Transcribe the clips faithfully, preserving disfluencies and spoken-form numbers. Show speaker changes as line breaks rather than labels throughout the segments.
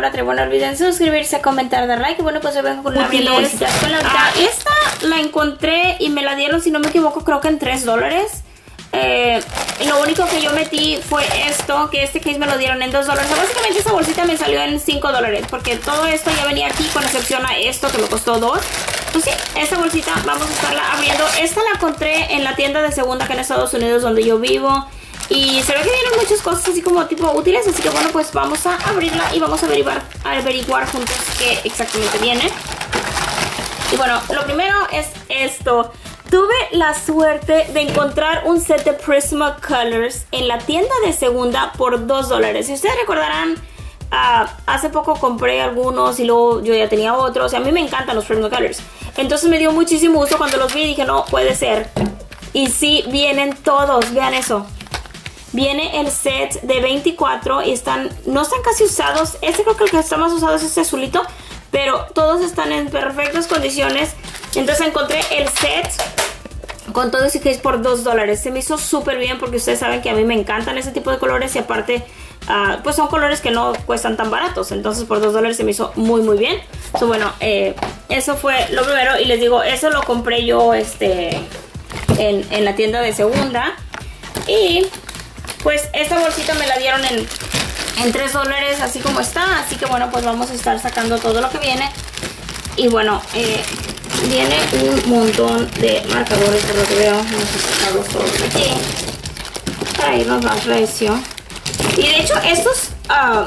Laura Trevo. No olviden suscribirse, comentar, dar like. Y bueno, pues yo vengo con una bolsita. Ah, esta la encontré y me la dieron, si no me equivoco, creo que en tres dólares. Eh, lo único que yo metí fue esto, que este case me lo dieron en dos dólares. Básicamente esa bolsita me salió en cinco dólares, porque todo esto ya venía aquí, con excepción a esto que me costó dos. Pues sí, esta bolsita vamos a estarla abriendo. Esta la encontré en la tienda de segunda acá en Estados Unidos, donde yo vivo. Y se ve que vienen muchas cosas así como tipo útiles. Así que bueno, pues vamos a abrirla y vamos a averiguar, a averiguar juntos qué exactamente viene. Y bueno, lo primero es esto. Tuve la suerte de encontrar un set de Prismacolors en la tienda de segunda por dos dólares. Si ustedes recordarán, uh, hace poco compré algunos y luego yo ya tenía otros. Y a mí me encantan los Prismacolors. Entonces me dio muchísimo gusto cuando los vi y dije, no, puede ser. Y sí, vienen todos, vean eso. Viene el set de veinticuatro y están, no están casi usados. Este creo que el que está más usado es este azulito. Pero todos están en perfectas condiciones. Entonces encontré el set con todo ese case por dos dólares. Se me hizo súper bien porque ustedes saben que a mí me encantan ese tipo de colores. Y aparte, uh, pues son colores que no cuestan tan baratos. Entonces por dos dólares se me hizo muy muy bien. So, bueno, eh, eso fue lo primero. Y les digo, eso lo compré yo este, en, en la tienda de segunda. Y pues esta bolsita me la dieron en... en tres dólares, así como está. Así que bueno, pues vamos a estar sacando todo lo que viene. Y bueno, eh, viene un montón de marcadores, por lo que veo. Vamos a sacarlos todos aquí para irnos más recio. Y de hecho estos uh,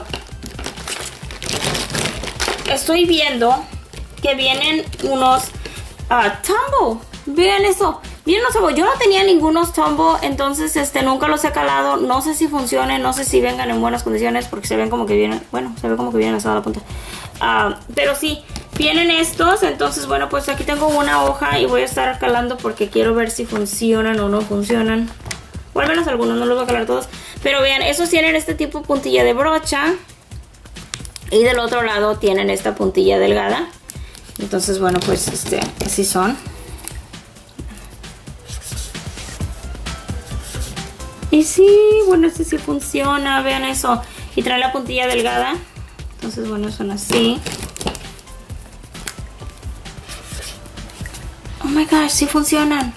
estoy viendo que vienen unos uh, Tombow. Vean eso. Bien, no sé, yo no tenía ningunos Tombow, entonces este nunca los he calado. No sé si funcionen, no sé si vengan en buenas condiciones, porque se ven como que vienen, bueno, se ve como que vienen hasta la punta. Uh, pero sí, vienen estos, entonces bueno, pues aquí tengo una hoja y voy a estar calando porque quiero ver si funcionan o no funcionan. O al menos algunos, no los voy a calar todos. Pero vean, esos tienen este tipo de puntilla de brocha. Y del otro lado tienen esta puntilla delgada. Entonces bueno, pues este, así son. Y sí, bueno, este sí funciona, vean eso. Y trae la puntilla delgada. Entonces, bueno, son así. Oh my gosh, sí funcionan.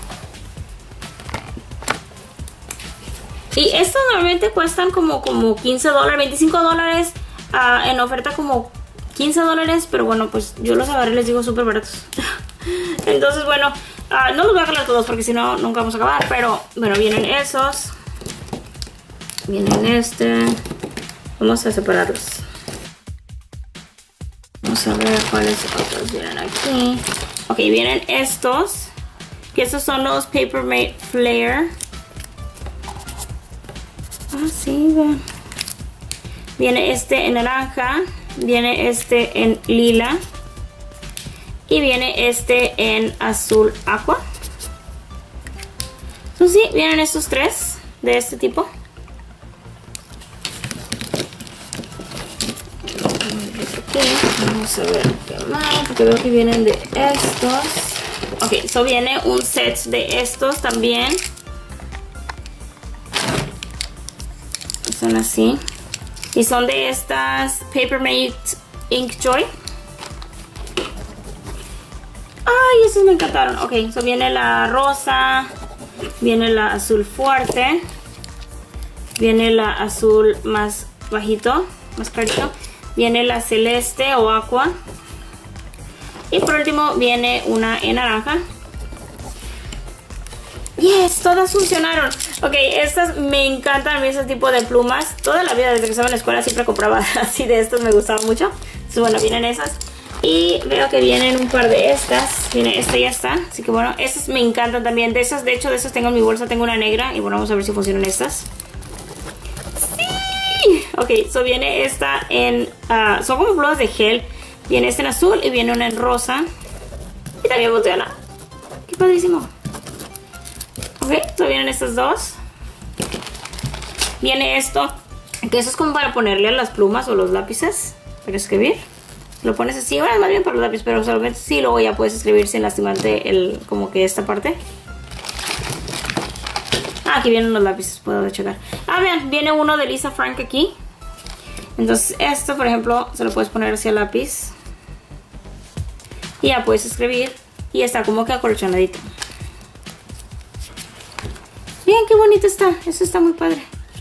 Y estos normalmente cuestan como, como quince dólares, veinticinco dólares. Uh, en oferta como quince dólares. Pero bueno, pues yo los agarré, les digo, súper baratos. Entonces, bueno... Uh, no los voy a calar todos porque si no nunca vamos a acabar. Pero bueno, vienen esos. Vienen este. Vamos a separarlos. Vamos a ver cuáles otros vienen aquí. Ok, vienen estos. Que estos son los Papermate Flare. Ah, sí, vean. Viene este en naranja. Viene este en lila. Y viene este en azul aqua. Entonces sí, vienen estos tres de este tipo. Vamos a ver qué más, porque veo que vienen de estos. Ok, so viene un set de estos también. Son así. Y son de estas Papermate Ink Joy. Ay, esos me encantaron. Ok, so viene la rosa. Viene la azul fuerte. Viene la azul más bajito, más clarito. Viene la celeste o aqua. Y por último viene una en naranja. Yes, todas funcionaron. Ok, estas me encantan a mí, ese tipo de plumas. Toda la vida desde que estaba en la escuela siempre compraba así de estos, me gustaban mucho. Entonces bueno, vienen esas. Y veo que vienen un par de estas. Viene esta y ya está. Así que bueno, estas me encantan también. De esas, de hecho, de esas tengo en mi bolsa. Tengo una negra. Y bueno, vamos a ver si funcionan estas. ¡Sí! Ok, so viene esta en... Uh, son como plumas de gel. Viene esta en azul y viene una en rosa. Y también funciona. ¡Qué padrísimo! Ok, so vienen estas dos. Viene esto. Que eso es como para ponerle a las plumas o los lápices. Para escribir. Lo pones así, bueno, más bien para los lápices, pero solamente sí, luego ya puedes escribir sin lastimarte el, como que esta parte. Ah, aquí vienen los lápices, puedo checar. Ah, vean, viene uno de Lisa Frank aquí. Entonces esto, por ejemplo, se lo puedes poner hacia el lápiz y ya puedes escribir y está como que acolchonadito. Miren qué bonito está, eso está muy padre.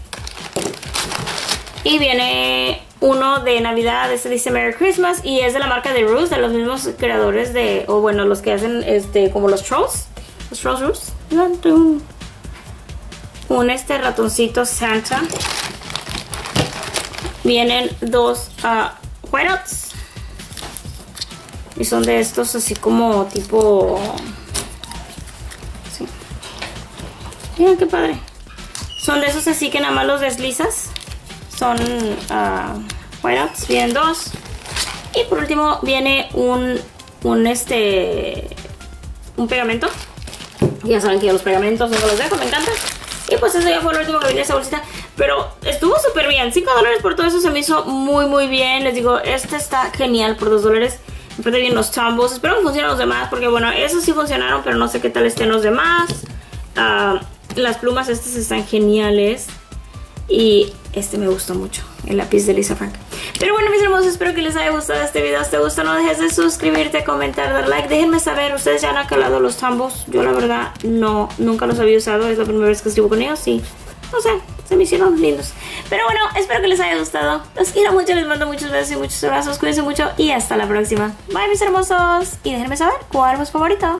Y viene uno de Navidad, este dice Merry Christmas y es de la marca de Ruse, de los mismos creadores de, o bueno, los que hacen este como los Trolls, los Trolls Ruse. Un, un este ratoncito Santa. Vienen dos uh, whiteouts y son de estos así como tipo, sí. Miren qué padre. Son de esos así que nada más los deslizas. Son uh, whiteouts, vienen dos. Y por último viene un, un este, un pegamento. Ya saben que yo los pegamentos no los dejo, me encantan. Y pues eso ya fue lo último que vine esa bolsita. Pero estuvo súper bien, cinco dólares por todo eso se me hizo muy muy bien. Les digo, este está genial por dos dólares. Me parece bien los tumbles, espero que funcionen los demás. Porque bueno, esos sí funcionaron, pero no sé qué tal estén los demás. uh, Las plumas estas están geniales. Y este me gustó mucho, el lápiz de Lisa Frank. Pero bueno, mis hermosos, espero que les haya gustado este video. Si te gusta, no dejes de suscribirte, comentar, dar like. Déjenme saber, ¿ustedes ya han calado los tumbles? Yo la verdad no, nunca los había usado. Es la primera vez que escribo con ellos y no sé, se me hicieron lindos. Pero bueno, espero que les haya gustado. Los quiero mucho, les mando muchos besos y muchos abrazos. Cuídense mucho y hasta la próxima. Bye, mis hermosos. Y déjenme saber cuál es su favorito.